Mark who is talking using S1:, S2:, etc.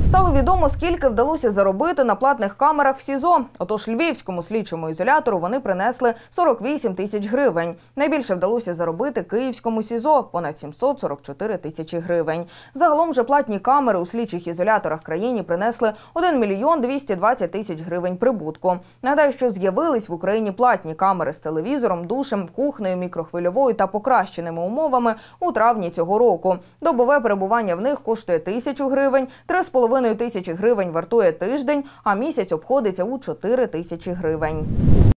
S1: Стало відомо, скільки вдалося заробити на платних камерах в СІЗО. Отож, львівському слідчому ізолятору вони принесли 48 тисяч гривень. Найбільше вдалося заробити київському СІЗО – понад 744 тисячі гривень. Загалом же платні камери у слідчих ізоляторах країні принесли 1 мільйон 220 тисяч гривень прибутку. Нагадаю, що з'явились в Україні платні камери з телевізором, душем, кухнею, мікрохвильовою та покращеними умовами у травні цього року. Добове перебування в них коштує 1000 гривень, 3,5 тисячі гривень вартує тиждень, а місяць обходиться у 4 тисячі гривень.